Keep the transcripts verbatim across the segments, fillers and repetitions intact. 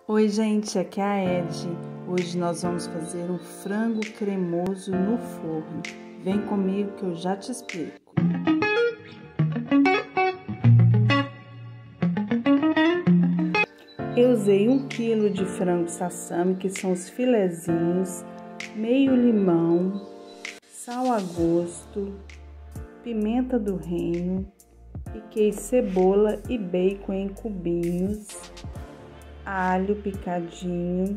Oi gente, aqui é a Ed. Hoje nós vamos fazer um frango cremoso no forno. Vem comigo que eu já te explico. Eu usei um quilo de frango sassami, que são os filezinhos, meio limão, sal a gosto, pimenta do reino, piquei cebola e bacon em cubinhos, alho picadinho,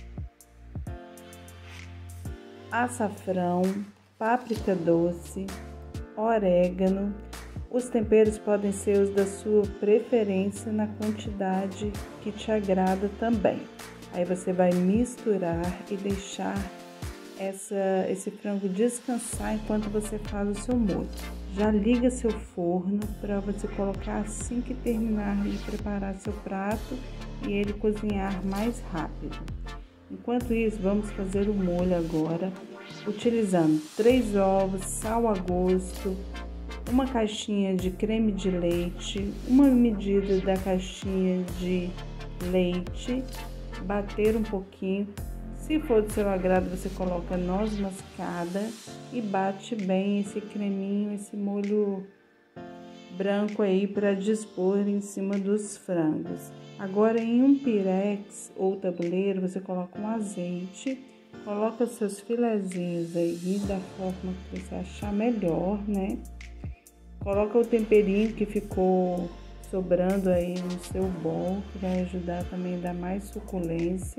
açafrão, páprica doce, orégano. Os temperos podem ser os da sua preferência na quantidade que te agrada também. Aí você vai misturar e deixar essa, esse frango descansar enquanto você faz o seu molho. Já liga seu forno para você colocar assim que terminar de preparar seu prato e ele cozinhar mais rápido. Enquanto isso, vamos fazer o molho agora, utilizando três ovos, sal a gosto, uma caixinha de creme de leite, uma medida da caixinha de leite, bater um pouquinho. Se for do seu agrado, você coloca noz moscada e bate bem esse creminho, esse molho branco aí para dispor em cima dos frangos. Agora, em um pirex ou tabuleiro, você coloca um azeite, coloca seus filezinhos aí da forma que você achar melhor, né? Coloca o temperinho que ficou sobrando aí no seu bol, que vai ajudar também a dar mais suculência.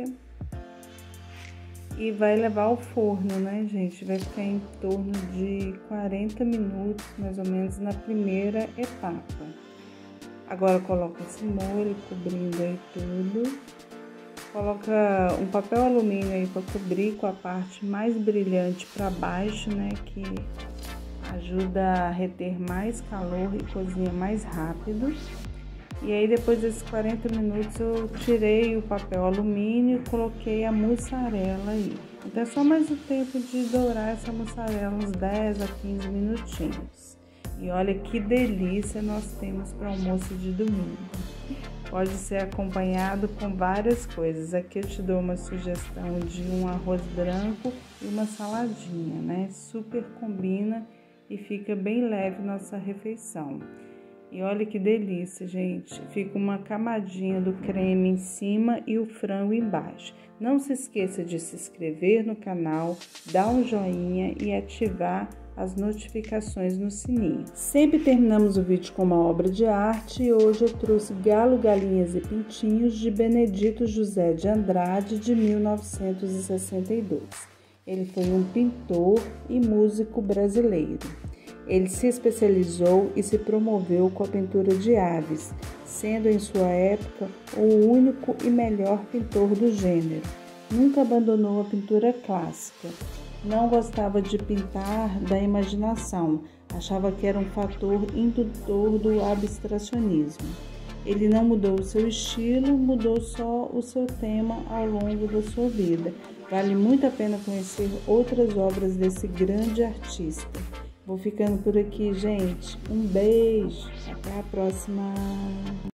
E vai levar ao forno, né, gente? Vai ficar em torno de quarenta minutos, mais ou menos, na primeira etapa. Agora coloca esse molho cobrindo aí tudo. Coloca um papel alumínio aí para cobrir com a parte mais brilhante para baixo, né, que ajuda a reter mais calor e cozinha mais rápido. E aí, depois desses quarenta minutos, eu tirei o papel alumínio e coloquei a mussarela aí. Então, é só mais o tempo de dourar essa mussarela, uns dez a quinze minutinhos. E olha que delícia nós temos para almoço de domingo. Pode ser acompanhado com várias coisas. Aqui eu te dou uma sugestão de um arroz branco e uma saladinha, né? Super combina e fica bem leve nossa refeição. E olha que delícia, gente. Fica uma camadinha do creme em cima e o frango embaixo. Não se esqueça de se inscrever no canal, dar um joinha e ativar as notificações no sininho. Sempre terminamos o vídeo com uma obra de arte e hoje eu trouxe Galo, Galinhas e Pintinhos de Benedito José de Andrade, de mil novecentos e sessenta e dois. Ele foi um pintor e músico brasileiro. Ele se especializou e se promoveu com a pintura de aves, sendo em sua época o único e melhor pintor do gênero. Nunca abandonou a pintura clássica. Não gostava de pintar da imaginação, achava que era um fator indutor do abstracionismo. Ele não mudou o seu estilo, mudou só o seu tema ao longo da sua vida. Vale muito a pena conhecer outras obras desse grande artista. Vou ficando por aqui, gente. Um beijo. Até a próxima.